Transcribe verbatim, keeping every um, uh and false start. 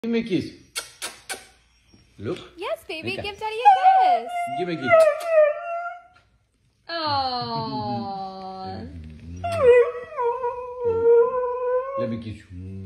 Give me a kiss. Look. Yes, baby. Okay. Give Daddy a kiss. Give me a kiss. Oh. Let me kiss you.